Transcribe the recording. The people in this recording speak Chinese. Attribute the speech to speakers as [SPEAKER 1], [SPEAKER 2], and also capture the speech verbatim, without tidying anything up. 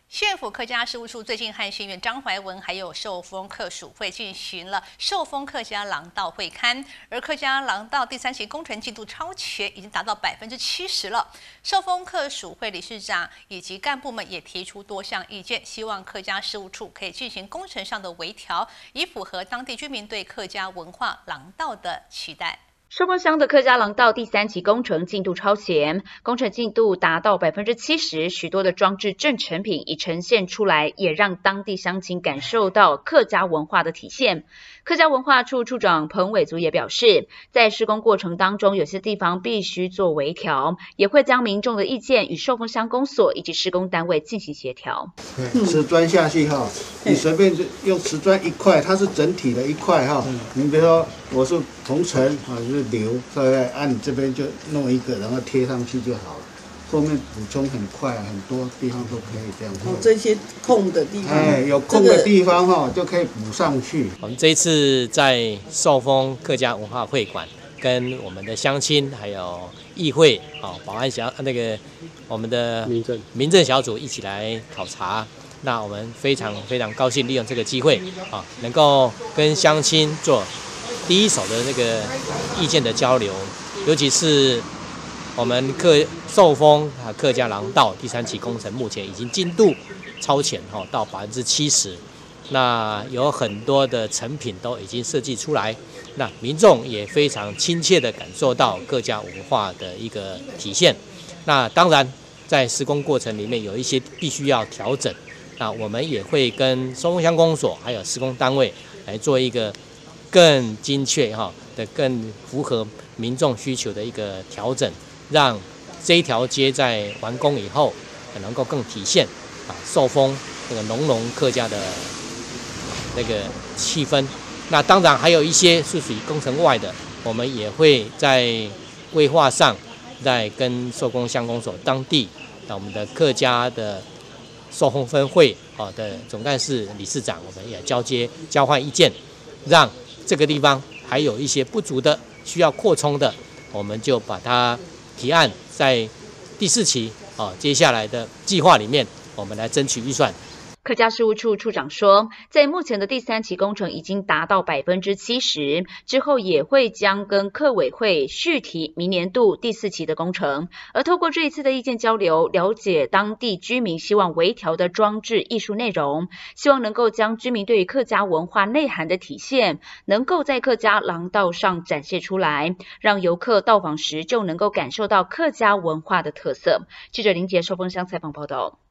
[SPEAKER 1] 县府客家事务处最近和县院张怀文还有寿丰客属会进行了寿丰客家廊道会勘，而客家廊道第三期工程进度超前，已经达到百分之七十了。寿丰客属会理事长以及干部们也提出多项意见，希望客家事务处可以进行工程上的微调，以符合当地居民对客家文化廊道的期待。
[SPEAKER 2] 寿丰乡的客家廊道第三期工程进度超前，工程进度达到百分之七十，许多的装置正成品已呈现出来，也让当地乡亲感受到客家文化的体现。客家文化处处长彭伟族也表示，在施工过程当中，有些地方必须做微调，也会将民众的意见与寿丰乡公所以及施工单位进行协调。
[SPEAKER 3] 瓷砖下去哈，你随便就用瓷砖一块，它是整体的一块哈。你比如说我是红尘啊，就是流，大概按你这边就弄一个，然后贴上去就好了。后面补充很快，很多地方都可以这样做。
[SPEAKER 4] 哦，这些空的地方，
[SPEAKER 3] 哎，有空的地方哈、这个，就可以补上去。
[SPEAKER 5] 我们这一次在寿丰客家文化会馆，跟我们的乡亲还有议会啊、保安小那个我们的民政民政小组一起来考察。那我们非常非常高兴利用这个机会啊，能够跟乡亲做第一手的那个意见的交流，尤其是我们客寿丰啊客家廊道第三期工程目前已经进度超前哈，到百分之七十。那有很多的成品都已经设计出来，那民众也非常亲切地感受到客家文化的一个体现。那当然，在施工过程里面有一些必须要调整，那我们也会跟寿丰乡公所还有施工单位来做一个更精确哈的、更符合民众需求的一个调整，让这一条街在完工以后能够更体现啊寿丰这个浓浓客家的那个气氛。那当然还有一些是属于工程外的，我们也会在规划上，在跟寿丰乡公所当地那我们的客家的寿丰分会啊的总干事理事长，我们也交接交换意见，让这个地方还有一些不足的需要扩充的，我们就把它提案在第四期啊接下来的计划里面，我们来争取预算。
[SPEAKER 2] 客家事务处处长说，在目前的第三期工程已经达到百分之七十，之后也会将跟客委会续提明年度第四期的工程。而透过这一次的意见交流，了解当地居民希望微调的装置艺术内容，希望能够将居民对于客家文化内涵的体现，能够在客家廊道上展现出来，让游客到访时就能够感受到客家文化的特色。记者林杰寿丰乡采访报道。